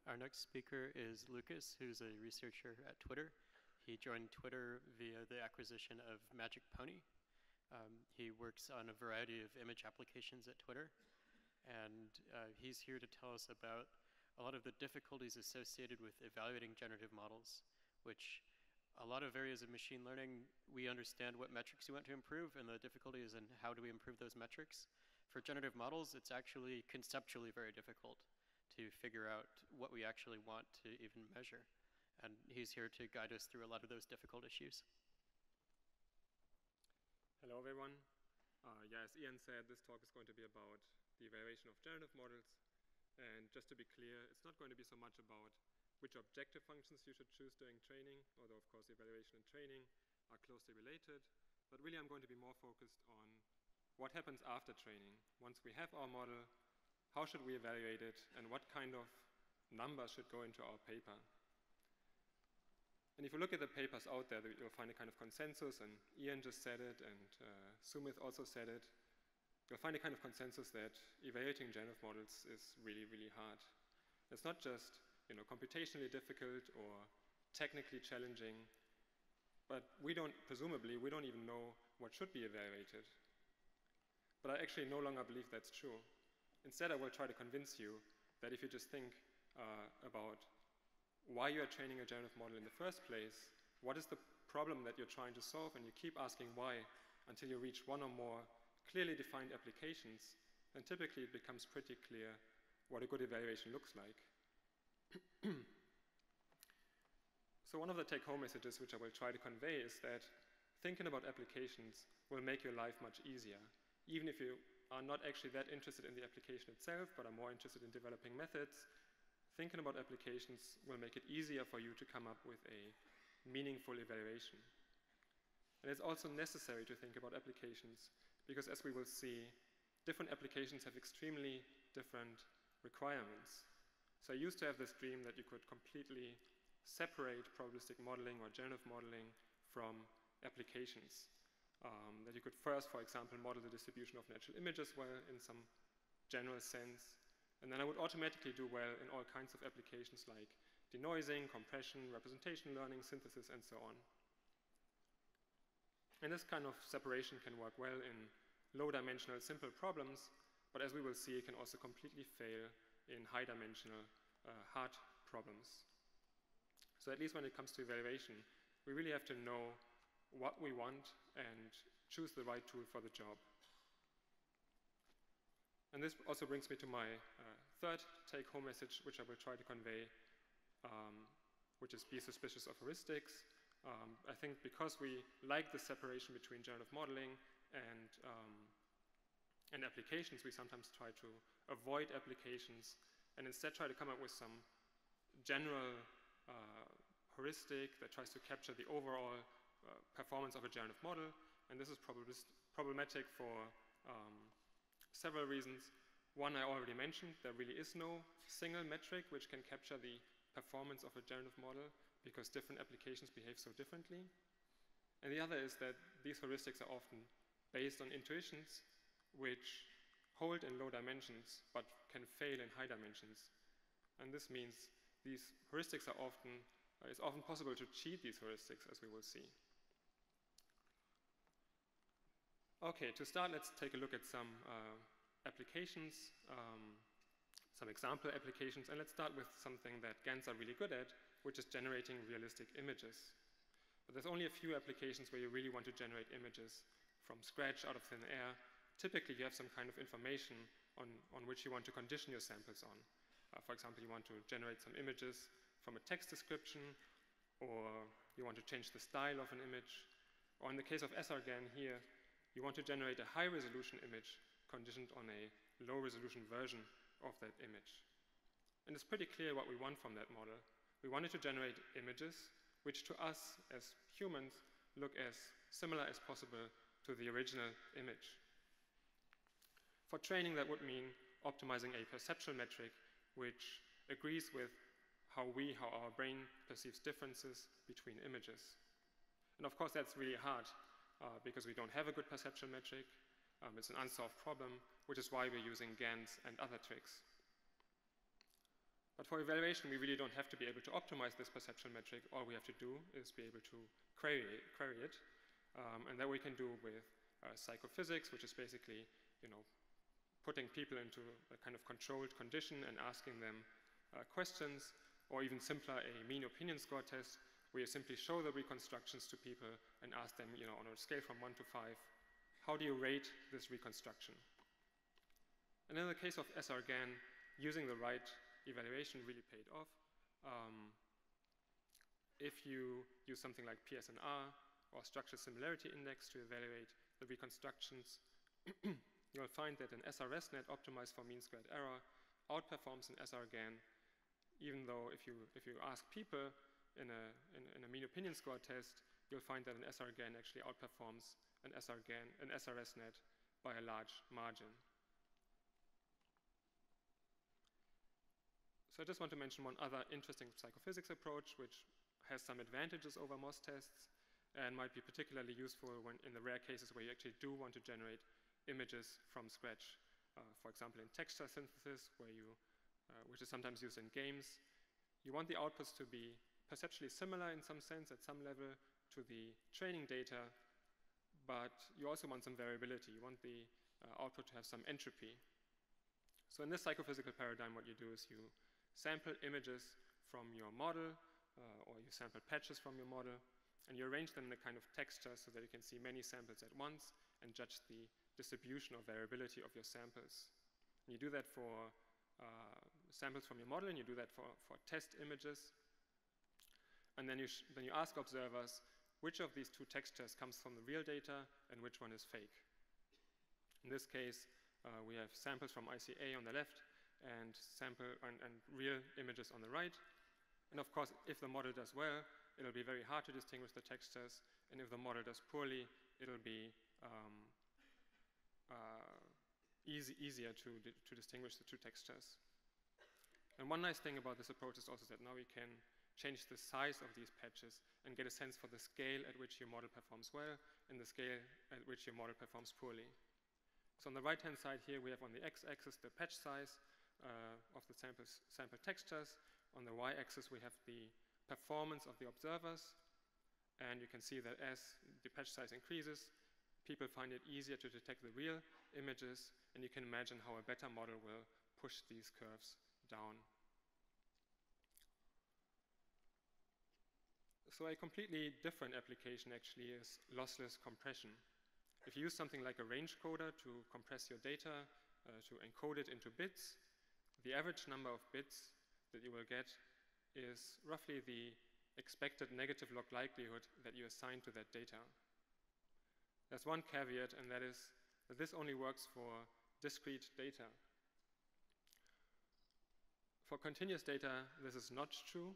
Our next speaker is Lucas, who's a researcher at Twitter. He joined Twitter via the acquisition of Magic Pony. He works on a variety of image applications at Twitter, and he's here to tell us about a lot of the difficulties associated with evaluating generative models, which a lot of areas of machine learning, we understand what metrics we want to improve, and the difficulty is in how do we improve those metrics. For generative models, it's actually conceptually very difficult to figure out what we actually want to even measure. And he's here to guide us through a lot of those difficult issues. Hello, everyone. As Ian said, this talk is going to be about the evaluation of generative models. And just to be clear, it's not going to be so much about which objective functions you should choose during training, although, of course, evaluation and training are closely related. But really, I'm going to be more focused on what happens after training. Once we have our model, how should we evaluate it, and what kind of numbers should go into our paper? And if you look at the papers out there, you'll find a kind of consensus, and Ian just said it, and Sumit also said it. You'll find a kind of consensus that evaluating generative models is really, really hard. It's not just computationally difficult or technically challenging, but presumably, we don't even know what should be evaluated. But I actually no longer believe that's true. Instead, I will try to convince you that if you just think about why you are training a generative model in the first place, what is the problem that you're trying to solve, and you keep asking why until you reach one or more clearly defined applications, then typically it becomes pretty clear what a good evaluation looks like. So one of the take-home messages which I will try to convey is that thinking about applications will make your life much easier, even if you are not actually that interested in the application itself, but are more interested in developing methods. Thinking about applications will make it easier for you to come up with a meaningful evaluation. And it's also necessary to think about applications, because as we will see, different applications have extremely different requirements. So I used to have this dream that you could completely separate probabilistic modeling or generative modeling from applications. That you could first, for example, model the distribution of natural images well in some general sense, and then I would automatically do well in all kinds of applications like denoising, compression, representation learning, synthesis, and so on. And this kind of separation can work well in low-dimensional simple problems, but as we will see, it can also completely fail in high-dimensional hard problems. So at least when it comes to evaluation, we really have to know what we want and choose the right tool for the job. And this also brings me to my third take-home message, which I will try to convey, which is be suspicious of heuristics. I think because we like the separation between generative modeling and applications, we sometimes try to avoid applications and instead try to come up with some general heuristic that tries to capture the overall performance of a generative model, and this is problematic for several reasons. One I already mentioned, there really is no single metric which can capture the performance of a generative model because different applications behave so differently. And the other is that these heuristics are often based on intuitions which hold in low dimensions but can fail in high dimensions. And this means these heuristics are it's often possible to cheat these heuristics, as we will see. Okay, to start, let's take a look at some applications, some example applications, and let's start with something that GANs are really good at, which is generating realistic images. But there's only a few applications where you really want to generate images from scratch, out of thin air. Typically, you have some kind of information on which you want to condition your samples on. For example, you want to generate some images from a text description, or you want to change the style of an image, or in the case of SRGAN here, you want to generate a high-resolution image conditioned on a low-resolution version of that image. And it's pretty clear what we want from that model. We wanted to generate images which to us as humans look as similar as possible to the original image. For training, that would mean optimizing a perceptual metric which agrees with how our brain perceives differences between images. And of course, that's really hard because we don't have a good perceptual metric. It's an unsolved problem, which is why we're using GANs and other tricks. But for evaluation, we really don't have to be able to optimize this perceptual metric. All we have to do is be able to query it. And that we can do with psychophysics, which is basically, putting people into a kind of controlled condition and asking them questions, or even simpler, a mean opinion score test, where you simply show the reconstructions to people and ask them, on a scale from 1 to 5, how do you rate this reconstruction? And in the case of SRGAN, using the right evaluation really paid off. If you use something like PSNR or structure similarity index to evaluate the reconstructions, you'll find that an SRSNet optimized for mean squared error outperforms an SRGAN, even though if you ask people in a mean opinion score test, you'll find that an SRGAN actually outperforms an SRSNet by a large margin. So I just want to mention one other interesting psychophysics approach, which has some advantages over MOS tests and might be particularly useful when in the rare cases where you actually do want to generate images from scratch. For example, in texture synthesis, which is sometimes used in games, you want the outputs to be perceptually similar in some sense at some level to the training data, but you also want some variability. You want the output to have some entropy. So in this psychophysical paradigm, what you do is you sample images from your model, or you sample patches from your model, and you arrange them in a kind of texture so that you can see many samples at once and judge the distribution or variability of your samples. And you do that for samples from your model, and you do that for test images. And then you ask observers which of these two textures comes from the real data and which one is fake. In this case, we have samples from ICA on the left and real images on the right. And of course, if the model does well, it'll be very hard to distinguish the textures. And if the model does poorly, it'll be easier to distinguish the two textures. And one nice thing about this approach is also that now we can change the size of these patches and get a sense for the scale at which your model performs well and the scale at which your model performs poorly. So on the right-hand side here, we have on the x-axis the patch size of the sample textures. On the y-axis, we have the performance of the observers. And you can see that as the patch size increases, people find it easier to detect the real images. And you can imagine how a better model will push these curves down. So a completely different application actually is lossless compression. If you use something like a range coder to compress your data, to encode it into bits, the average number of bits that you will get is roughly the expected negative log likelihood that you assign to that data. There's one caveat, and that is that this only works for discrete data. For continuous data, this is not true.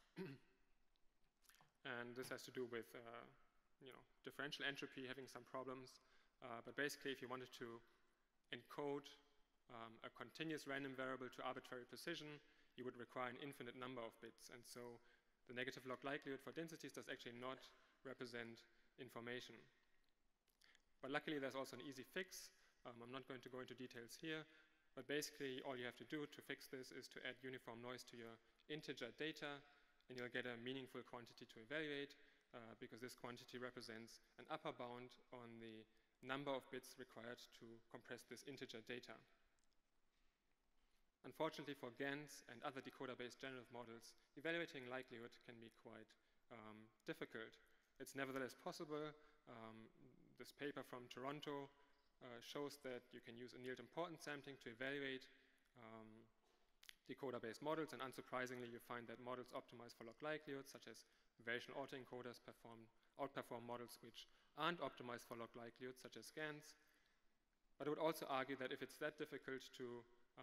And this has to do with differential entropy having some problems. But basically, if you wanted to encode a continuous random variable to arbitrary precision, you would require an infinite number of bits. And so the negative log likelihood for densities does actually not represent information. But luckily, there's also an easy fix. I'm not going to go into details here. But basically, all you have to do to fix this is to add uniform noise to your integer data, and you'll get a meaningful quantity to evaluate, because this quantity represents an upper bound on the number of bits required to compress this integer data. Unfortunately for GANs and other decoder-based generative models, evaluating likelihood can be quite difficult. It's nevertheless possible. This paper from Toronto shows that you can use annealed importance sampling to evaluate decoder-based models, and unsurprisingly, you find that models optimized for log likelihoods, such as variation autoencoders, outperform models which aren't optimized for log likelihoods, such as GANs. But I would also argue that if it's that difficult to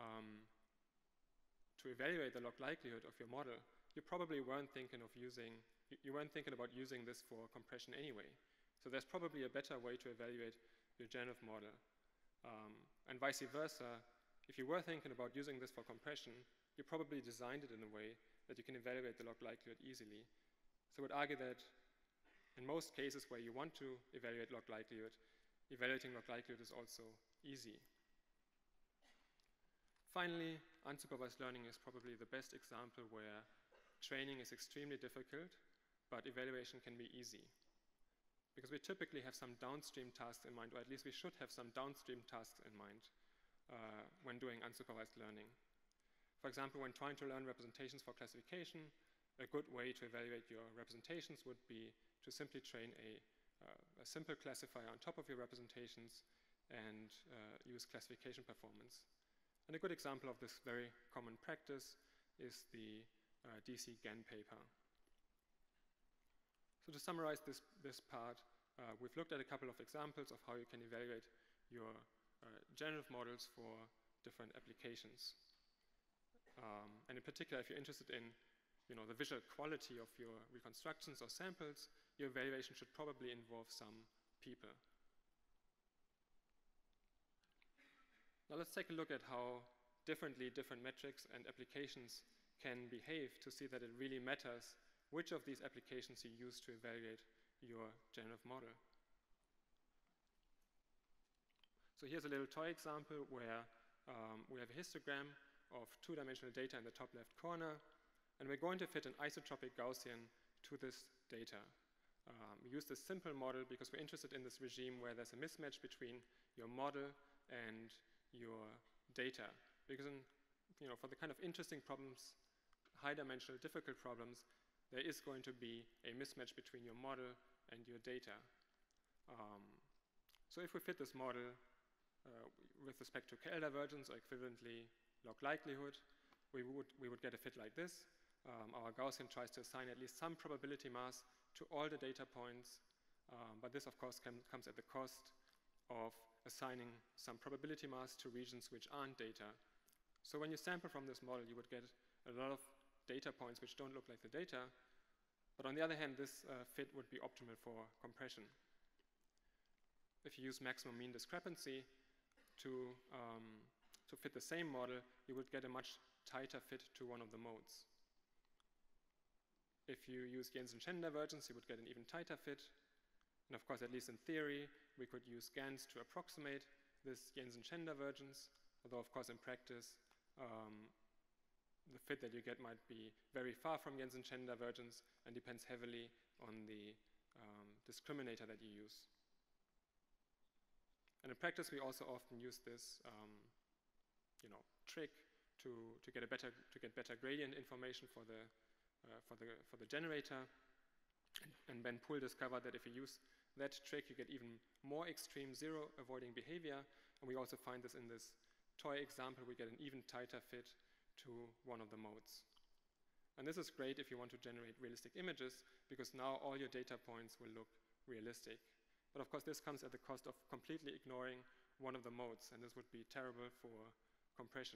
evaluate the log likelihood of your model, you probably weren't thinking about using this for compression anyway. So there's probably a better way to evaluate your generative model. And vice versa, if you were thinking about using this for compression, you probably designed it in a way that you can evaluate the log likelihood easily. So I would argue that in most cases where you want to evaluate log likelihood, evaluating log likelihood is also easy. Finally, unsupervised learning is probably the best example where training is extremely difficult, but evaluation can be easy. Because we typically have some downstream tasks in mind, or at least we should have some downstream tasks in mind when doing unsupervised learning. For example, when trying to learn representations for classification, a good way to evaluate your representations would be to simply train a simple classifier on top of your representations and use classification performance. And a good example of this very common practice is the DC GAN paper. So to summarize this part, we've looked at a couple of examples of how you can evaluate your generative models for different applications. And in particular, if you're interested in the visual quality of your reconstructions or samples, your evaluation should probably involve some people. Now let's take a look at how differently different metrics and applications can behave to see that it really matters which of these applications you use to evaluate your generative model. So here's a little toy example where we have a histogram of two-dimensional data in the top left corner, and we're going to fit an isotropic Gaussian to this data. We use this simple model because we're interested in this regime where there's a mismatch between your model and your data. Because for the kind of interesting problems, high-dimensional, difficult problems, there is going to be a mismatch between your model and your data. So if we fit this model with respect to KL divergence or equivalently log likelihood, we would get a fit like this. Our Gaussian tries to assign at least some probability mass to all the data points, but this of course comes at the cost of assigning some probability mass to regions which aren't data. So when you sample from this model, you would get a lot of data points which don't look like the data, but on the other hand, this fit would be optimal for compression. If you use maximum mean discrepancy to fit the same model, you would get a much tighter fit to one of the modes. If you use Jensen-Chen divergence, you would get an even tighter fit. And of course, at least in theory, we could use GANs to approximate this Jensen-Chen divergence, although of course in practice, the fit that you get might be very far from Jensen-Chen divergence and depends heavily on the discriminator that you use. And in practice, we also often use this trick to get better gradient information for the generator. And Ben Poole discovered that if you use that trick, you get even more extreme zero avoiding behavior. And we also find this in this toy example. We get an even tighter fit to one of the modes. And this is great if you want to generate realistic images, because now all your data points will look realistic. But of course, this comes at the cost of completely ignoring one of the modes, and this would be terrible for compression.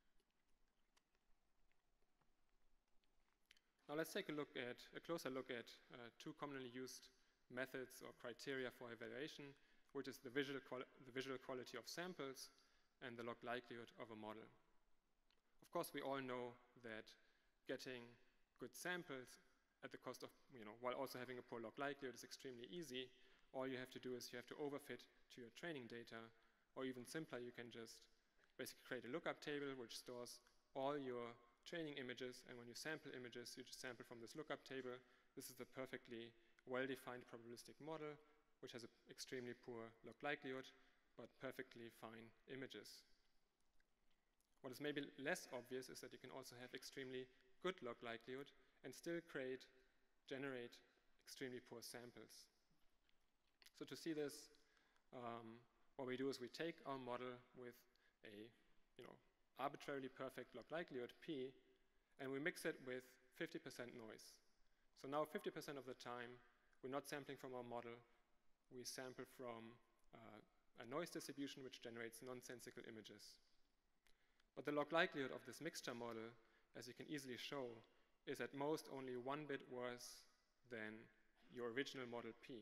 Now let's take a closer look at two commonly used methods or criteria for evaluation, which is the visual quality of samples and the log likelihood of a model. Of course, we all know that getting good samples at the cost of, while also having a poor log likelihood is extremely easy. All you have to do is you have to overfit to your training data, or even simpler, you can just basically create a lookup table which stores all your training images, and when you sample images, you just sample from this lookup table. This is a perfectly well-defined probabilistic model, which has an extremely poor log likelihood, but perfectly fine images. What is maybe less obvious is that you can also have extremely good log likelihood and still generate extremely poor samples. So to see this, what we do is we take our model with a arbitrarily perfect log likelihood P, and we mix it with 50% noise. So now 50% of the time, we're not sampling from our model, we sample from a noise distribution which generates nonsensical images. But the log likelihood of this mixture model, as you can easily show, is at most only 1 bit worse than your original model P.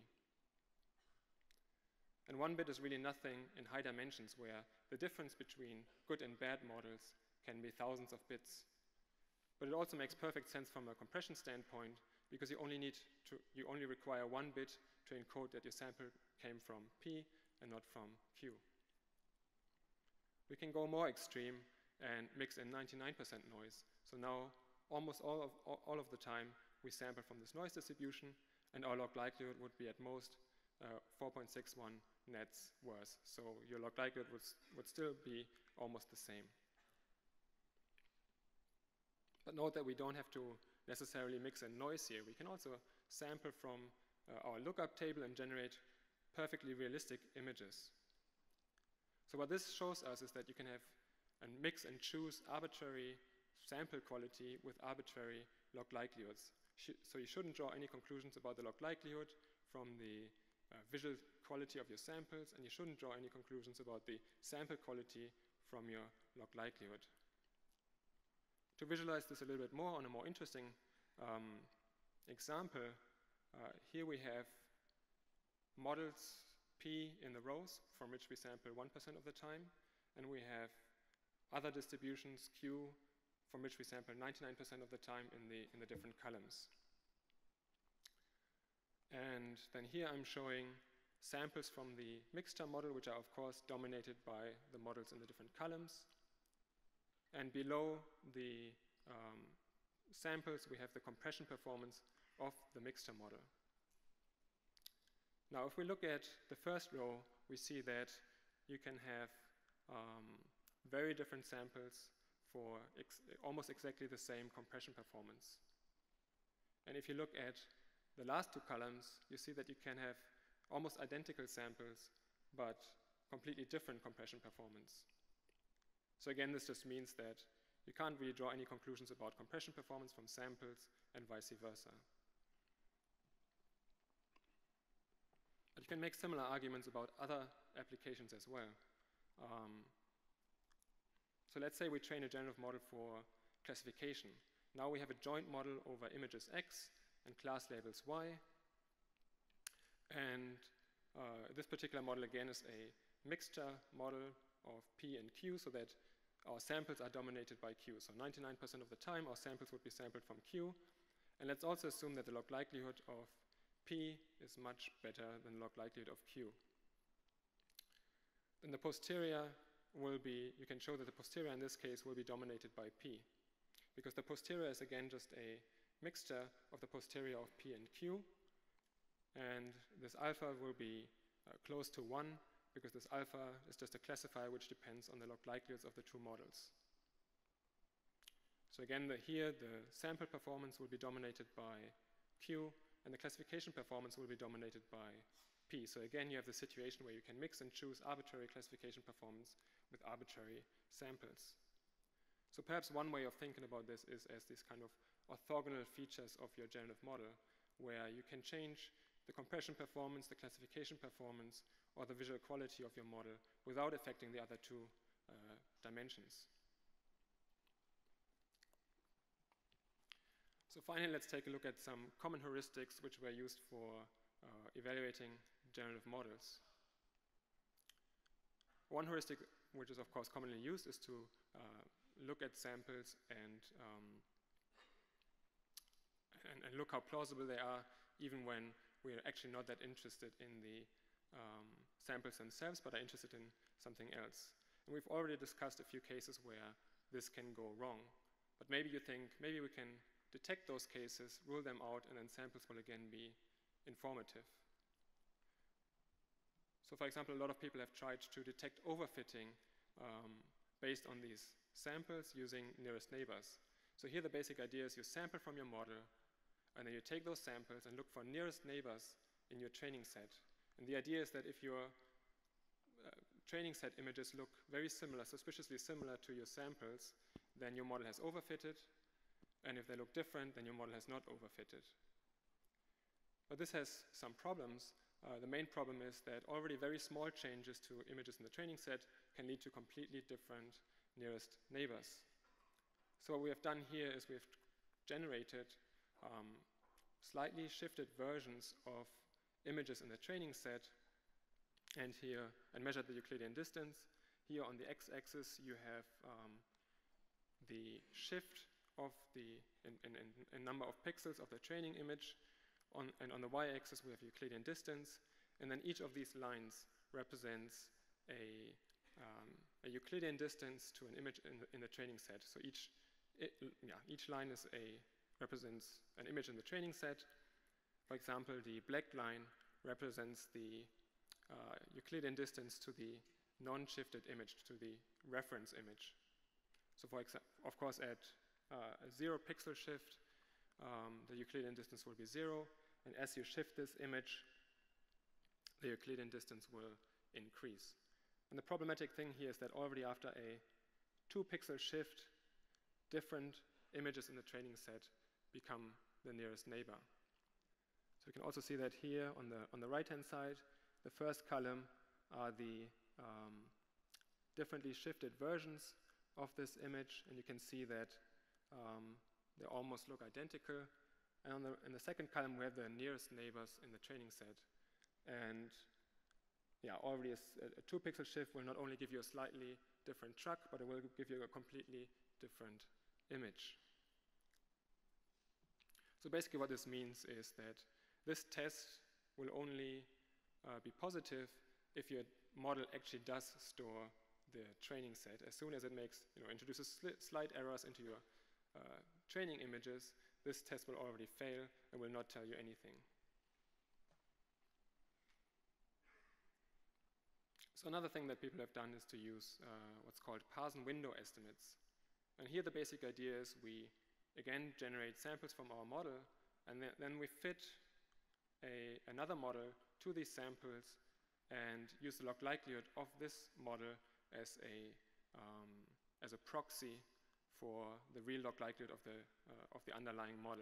And 1 bit is really nothing in high dimensions, where the difference between good and bad models can be thousands of bits. But it also makes perfect sense from a compression standpoint, because you only require 1 bit to encode that your sample came from P and not from Q. We can go more extreme and mix in 99% noise. So now almost all of the time we sample from this noise distribution, and our log likelihood would be at most 4.61 nets worse. So your log likelihood would still be almost the same. But note that we don't have to necessarily mix in noise here. We can also sample from our lookup table and generate perfectly realistic images. So what this shows us is that you can have and mix and choose arbitrary sample quality with arbitrary log likelihoods. So you shouldn't draw any conclusions about the log likelihood from the visual quality of your samples, and you shouldn't draw any conclusions about the sample quality from your log likelihood. To visualize this a little bit more on a more interesting example, here we have models P in the rows from which we sample 1% of the time, and we have other distributions Q from which we sample 99% of the time in the different columns. And then here I'm showing samples from the mixture model, which are of course dominated by the models in the different columns. And below the samples, we have the compression performance of the mixture model. Now, if we look at the first row, we see that you can have very different samples for almost exactly the same compression performance. And if you look at the last two columns, you see that you can have almost identical samples, but completely different compression performance. So again, this just means that you can't really draw any conclusions about compression performance from samples and vice versa. But you can make similar arguments about other applications as well. So let's say we train a generative model for classification. Now we have a joint model over images X and class labels Y. And this particular model, again, is a mixture model of P and Q, so that our samples are dominated by Q. So 99% of the time, our samples would be sampled from Q. And let's also assume that the log likelihood of P is much better than the log likelihood of Q. Then the posterior will be, you can show that the posterior in this case will be dominated by P, because the posterior is again just a mixture of the posterior of P and Q, and this alpha will be close to 1, because this alpha is just a classifier which depends on the log likelihoods of the two models. So again, here the sample performance will be dominated by Q, and the classification performance will be dominated by P. So again, you have the situation where you can mix and choose arbitrary classification performance with arbitrary samples. So perhaps one way of thinking about this is as these kind of orthogonal features of your generative model, where you can change the compression performance, the classification performance, or the visual quality of your model without affecting the other two dimensions. So finally, let's take a look at some common heuristics which were used for evaluating generative models. One heuristic which is of course commonly used is to look at samples and look how plausible they are, even when we're actually not that interested in the samples themselves, but are interested in something else. And we've already discussed a few cases where this can go wrong. But maybe you think, maybe we can detect those cases, rule them out, and then samples will again be informative. So for example, a lot of people have tried to detect overfitting based on these samples using nearest neighbors. So here the basic idea is you sample from your model, and then you take those samples and look for nearest neighbors in your training set. And the idea is that if your training set images look very similar, suspiciously similar to your samples, then your model has overfitted. And if they look different, then your model has not overfitted. But this has some problems. The main problem is that already very small changes to images in the training set can lead to completely different nearest neighbors. So what we have done here is we've generated slightly shifted versions of images in the training set, and measured the Euclidean distance. Here on the x-axis you have the shift of the in number of pixels of the training image, and on the y-axis we have Euclidean distance, and then each of these lines represents a a Euclidean distance to an image in the training set. So each line represents an image in the training set. For example, the black line represents the Euclidean distance to the non-shifted image, to the reference image. So for example, of course, at a 0 pixel shift, the Euclidean distance will be 0, and as you shift this image, the Euclidean distance will increase. And the problematic thing here is that already after a 2 pixel shift, different images in the training set become the nearest neighbor. So you can also see that here on the right-hand side, the first column are the differently shifted versions of this image, and you can see that they almost look identical. And in the second column, we have the nearest neighbors in the training set. And yeah, already a 2 pixel shift will not only give you a slightly different truck, but it will give you a completely different image. So basically what this means is that this test will only be positive if your model actually does store the training set. As soon as it introduces slight errors into your training images, this test will already fail and will not tell you anything. So another thing that people have done is to use what's called Parson window estimates. And here the basic idea is we, again, generate samples from our model, and then we fit another model to these samples and use the log likelihood of this model as a proxy for the real log likelihood of the underlying model.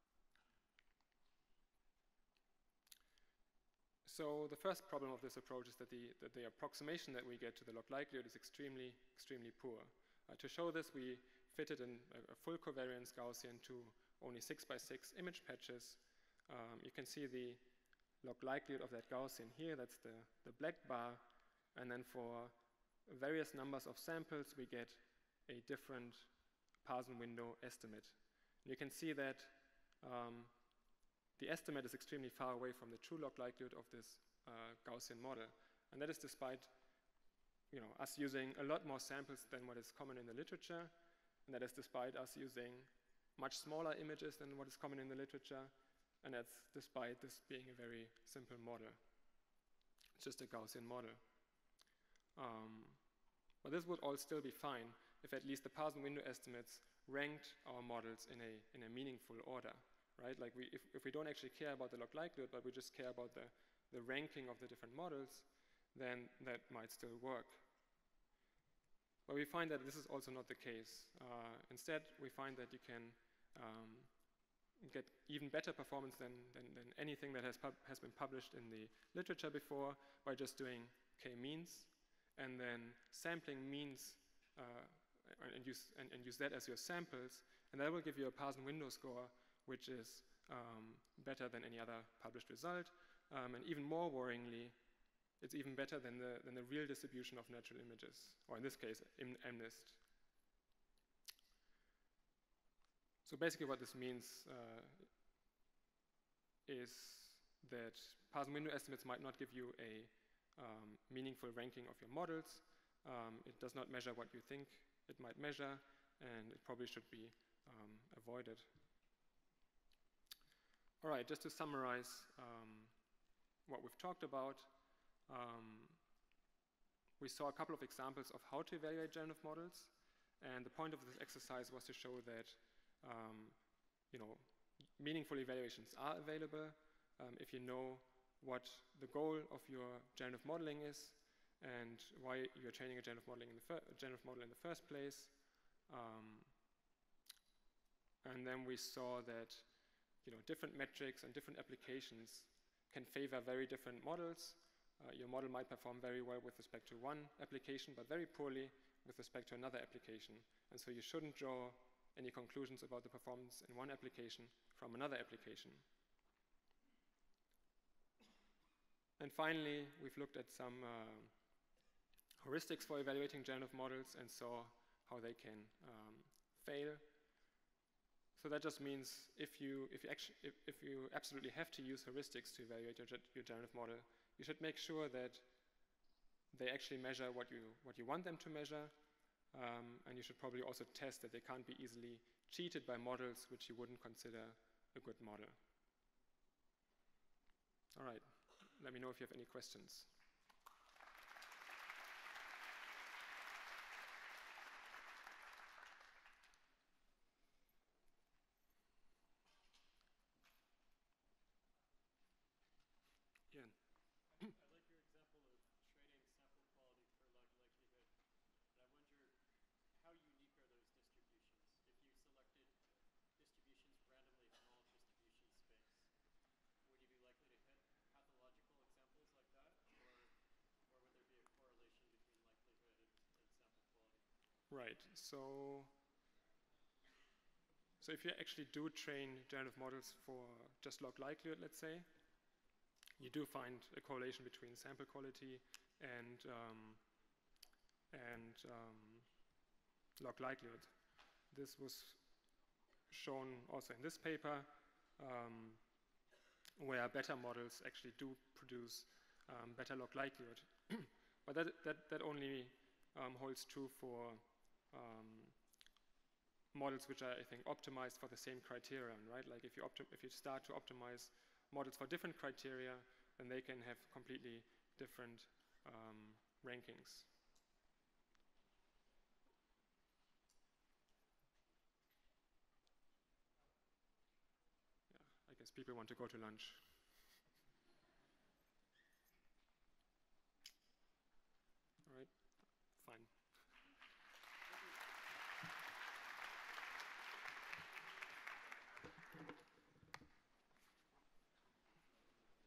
So the first problem of this approach is that the approximation that we get to the log likelihood is extremely poor. To show this, we fitted in a full covariance Gaussian to only 6 by 6 image patches. You can see the log likelihood of that Gaussian here. That's the black bar. And then for various numbers of samples, we get a different Parson window estimate. And you can see that the estimate is extremely far away from the true log likelihood of this Gaussian model. And that is despite us using a lot more samples than what is common in the literature. And that is despite us using much smaller images than what is common in the literature. And that's despite this being a very simple model. It's just a Gaussian model. But this would all still be fine if at least the Parson window estimates ranked our models in a meaningful order, right? Like if we don't actually care about the log likelihood, but we just care about the ranking of the different models, then that might still work. But we find that this is also not the case. Instead, we find that you can get even better performance than anything that has been published in the literature before by just doing k-means and then sampling means and use that as your samples, and that will give you a Parson window score which is better than any other published result, and even more worryingly, it's even better than the real distribution of natural images, or in this case, MNIST. So basically what this means is that Parson window estimates might not give you a meaningful ranking of your models. It does not measure what you think it might measure, and it probably should be avoided. All right, just to summarize what we've talked about, we saw a couple of examples of how to evaluate generative models, and the point of this exercise was to show that meaningful evaluations are available if you know what the goal of your generative modeling is and why you're training a generative model in the first place. And then we saw that different metrics and different applications can favor very different models. Your model might perform very well with respect to one application, but very poorly with respect to another application. And so you shouldn't draw any conclusions about the performance in one application from another application. And finally, we've looked at some heuristics for evaluating generative models and saw how they can fail. So that just means if you absolutely have to use heuristics to evaluate your generative model, you should make sure that they actually measure what you want them to measure, and you should probably also test that they can't be easily cheated by models which you wouldn't consider a good model. All right, let me know if you have any questions. Ian. I like your example of trading sample quality for log likelihood, but I wonder how unique are those distributions? If you selected distributions randomly from all distribution space, would you be likely to hit pathological examples like that, or would there be a correlation between likelihood and sample quality? Right, so if you actually do train generative models for just log likelihood, let's say, you do find a correlation between sample quality and log likelihood. This was shown also in this paper, where better models actually do produce better log likelihood. But that only holds true for models which are, I think, optimized for the same criterion, right? Like if you start to optimize models for different criteria, then they can have completely different rankings. Yeah, I guess people want to go to lunch.